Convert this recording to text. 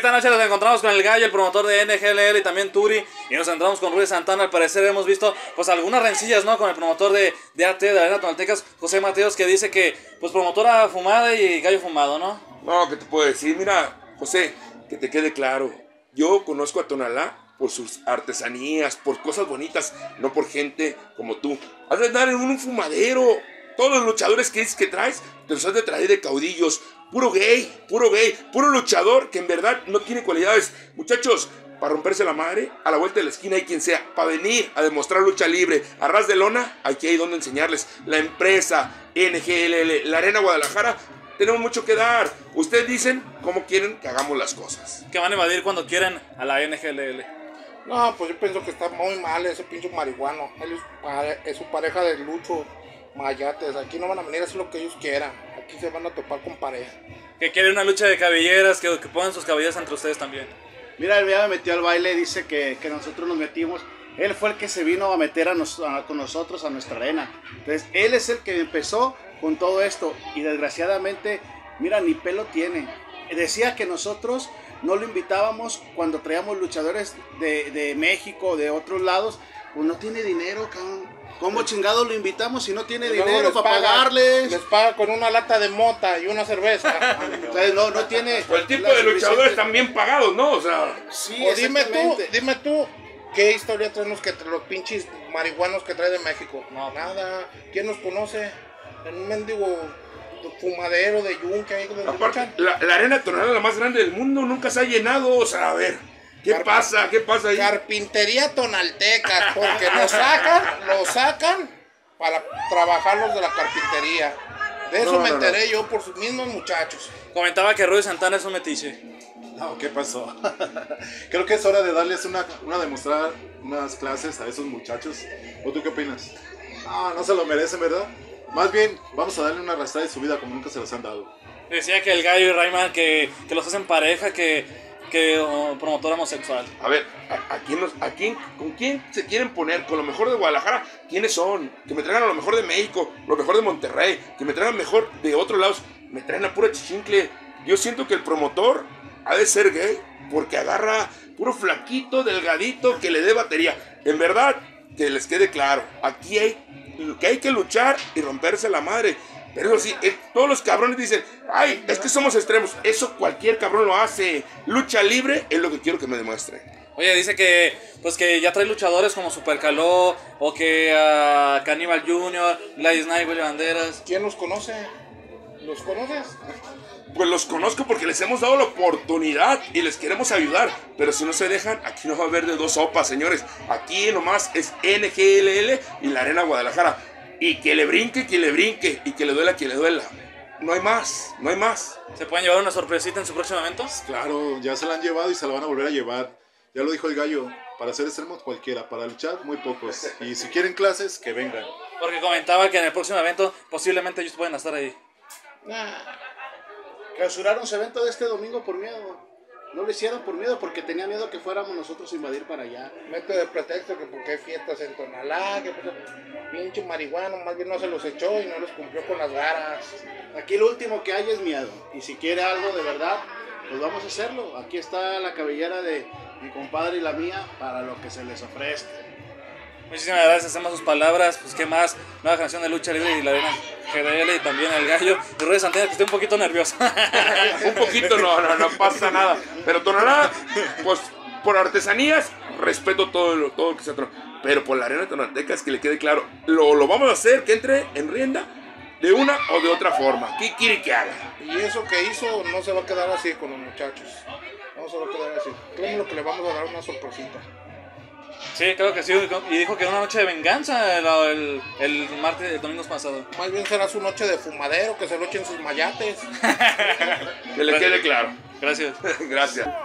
esta noche nos encontramos con el Gallo, el promotor de NGLL y también Turi. Y nos encontramos con Rudy Santana. Al parecer hemos visto pues algunas rencillas, ¿no? Con el promotor de AT, de Arena Tonaltecas, José Mateos, que dice que pues promotora fumada y gallo fumado, ¿no? No, ¿qué te puedo decir? Mira, José, que te quede claro. Yo conozco a Tonalá por sus artesanías, por cosas bonitas, no por gente como tú. Has de andar en un fumadero. Todos los luchadores que dices que traes, te los has de traer de caudillos. Puro gay, puro luchador que en verdad no tiene cualidades. Muchachos, para romperse la madre, a la vuelta de la esquina hay quien sea. Para venir a demostrar lucha libre, a ras de lona, aquí hay donde enseñarles. La empresa NGLL, la Arena Guadalajara, tenemos mucho que dar. Ustedes dicen cómo quieren que hagamos las cosas. Que van a invadir cuando quieran a la NGLL. No, pues yo pienso que está muy mal ese pinche marihuano. Él es su pareja de Lucho Mayates. Aquí no van a venir a hacer lo que ellos quieran. Aquí se van a topar con pareja. Que quieren una lucha de cabelleras, que pongan sus cabelleras entre ustedes también. Mira, él ya me metió al baile, dice que nosotros nos metimos. Él fue el que se vino a meter con nosotros a nuestra arena. Entonces, él es el que empezó con todo esto. Y desgraciadamente, mira, ni pelo tiene. Decía que nosotros no lo invitábamos cuando traíamos luchadores de México, de otros lados. Pues no tiene dinero, cabrón. ¿Cómo chingados lo invitamos si no tiene dinero para pagarles? Les paga con una lata de mota y una cerveza. Entonces, no tiene... O el tipo de luchadores están bien pagados, ¿no? O sea... Sí, o dime tú, ¿qué historia traen los pinches marihuanos que trae de México? No, nada. ¿Quién nos conoce? En un mendigo fumadero de yunque ahí donde Aparte, la arena Tonalá, la más grande del mundo, nunca se ha llenado. O sea, a ver, ¿qué pasa ahí? Carpintería Tonaltecas, porque lo sacan para trabajar los de la carpintería. De eso me enteré yo por sus mismos muchachos. Comentaba que Rudy Santana es un metiche. No, ¿qué pasó? Creo que es hora de darles demostrar unas clases a esos muchachos. ¿O tú qué opinas? No se lo merecen, ¿verdad? Más bien, vamos a darle una arrastrada de su vida como nunca se los han dado. Decía que el Gallo y Rayman que los hacen pareja, que promotor homosexual. A ver, ¿con quién se quieren poner? ¿Con lo mejor de Guadalajara? ¿Quiénes son? Que me traigan lo mejor de México, lo mejor de Monterrey, que me traigan mejor de otros lados. Me traen a pura chichincle. Yo siento que el promotor ha de ser gay, porque agarra puro flaquito, delgadito, que le dé batería. En verdad, que les quede claro, aquí hay que luchar y romperse la madre. Pero eso sí, todos los cabrones dicen, ay, es que somos extremos. Eso cualquier cabrón lo hace. Lucha libre es lo que quiero que me demuestre. Oye, dice que ya trae luchadores como Super Caló, o que Caníbal Jr., Gladys Knight, Willy Banderas. ¿Quién los conoce? ¿Los conoces? Pues los conozco porque les hemos dado la oportunidad y les queremos ayudar. Pero si no se dejan, aquí no va a haber de dos sopas, señores. Aquí nomás es NGLL y la Arena Guadalajara. Y que le brinque, y que le duela, que le duela. No hay más. ¿Se pueden llevar una sorpresita en su próximo evento? Claro, ya se la han llevado y se la van a volver a llevar. Ya lo dijo el Gallo, para ser extremos cualquiera, para luchar muy pocos. Y si quieren clases, que vengan. Porque comentaba que en el próximo evento posiblemente ellos pueden estar ahí. Clausuraron su evento de este domingo por miedo. No lo hicieron por miedo, porque tenía miedo que fuéramos nosotros a invadir para allá. Mete de pretexto que porque hay fiestas en Tonalá, que pinche marihuano, más bien no se los echó y no los cumplió con las varas. Aquí lo último que hay es miedo. Y si quiere algo de verdad, pues vamos a hacerlo. Aquí está la cabellera de mi compadre y la mía para lo que se les ofrezca. Muchísimas gracias, hacemos sus palabras. Pues qué más, nueva canción de lucha libre y la Arena GDL y también el Gallo. Y Rudy Santana, que estoy un poquito nervioso. Un poquito, no pasa nada. Pero Tonalá, pues por artesanías, respeto todo lo que se trata. Pero por la Arena Tonaltecas, que le quede claro, lo vamos a hacer, que entre en rienda de una o de otra forma. ¿Qué quiere que haga? Y eso que hizo no se va a quedar así con los muchachos. No se va a quedar así. Créeme que le vamos a dar una sorpresita. Sí, creo que sí. Y dijo que era una noche de venganza el domingo pasado. Más bien será su noche de fumadero, que se lo echen sus mayates. Que le quede claro. Gracias. Gracias.